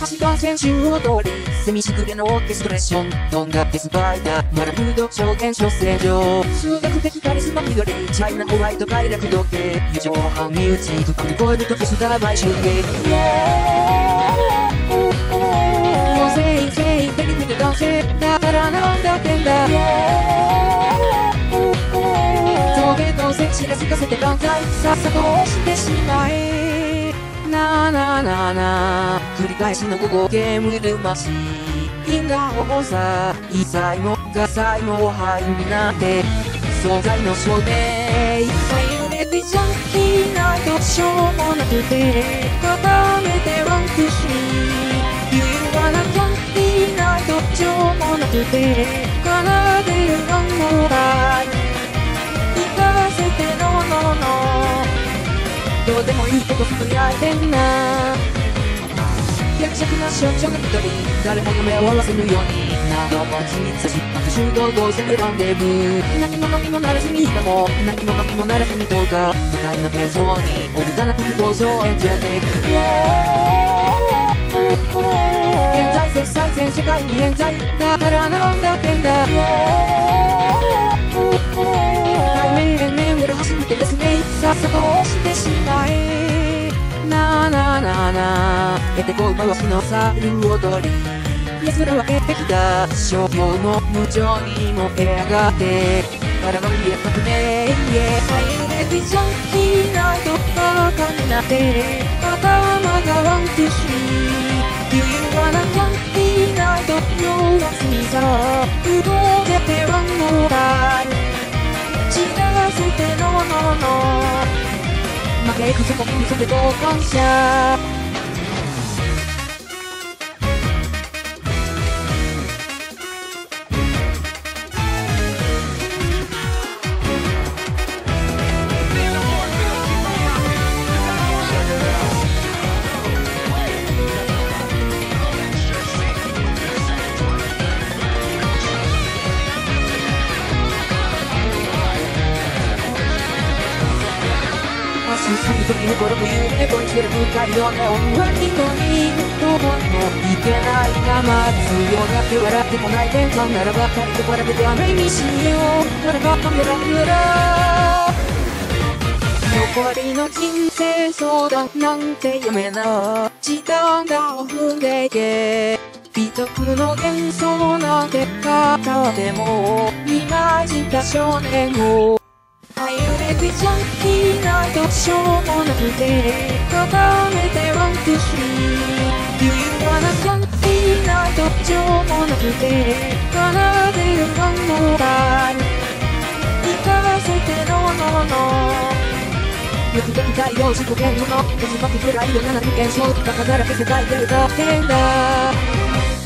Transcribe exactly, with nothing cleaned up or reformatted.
橋が先週を通りセミシグレのオーケストレーションドンガデスバイダーマラフード証券処世上数学的カリスマ緑チャイナホワイト快楽時計友情半身内不可に超えると消すだ買収芸個性性的に男性だからなんだってんだ峠と戦士がすかせて万歳さっさと押してしまえなあなあなあなあ繰り返しの午後ゲームルマシ因果応さ異彩も火災も灰になって素材の証明左右でビジョンひないとしょうもなくて固めてワンツースリー言わなきゃいないとしょうもなくて奏でるワンモータイ行かせてノーノーノーどうでもいいことつぶやいてんな役者な少女が一人誰もが目を合わせるように何度も気に差し拍手堂々攻めランデブー何も飲みもならずに今も何も飲みもならずにどうか舞台の映像に折りたなく構造を演じていく現在絶最全世界に現在だからなんだってんだ対面面を走ってですねさっさと押してしまえなあなあなあなあ得てこう回しのサル踊り奴ら分けてきた商標の無情にもえ上がってバラバラにやったくねイエイビジョンひないとバカになって頭がワンツースリー言わなきゃいないと弱すぎさ動けてワンモータイ散らせてノーノーノー負けくそこにそれと感謝進む時に転ぶ夢こいつける深いよね音は人にどうもいけないがまず強がって笑ってこない転換ならば二人と比べて雨にしよう俺がカメラにら残りの人生相談なんて読めな時短がを踏んでいけ美徳の幻想なんて語っても見ました少年をあゆれビジョンひないとしょうもなくて固めてワンツースリー言わなきゃいないとしょうもなくて奏でるワンモータイ行かせてノーノーノーよくできたよ自己嫌悪の手締まきくらいよななに幻想とかだらけ世界で歌ってんだ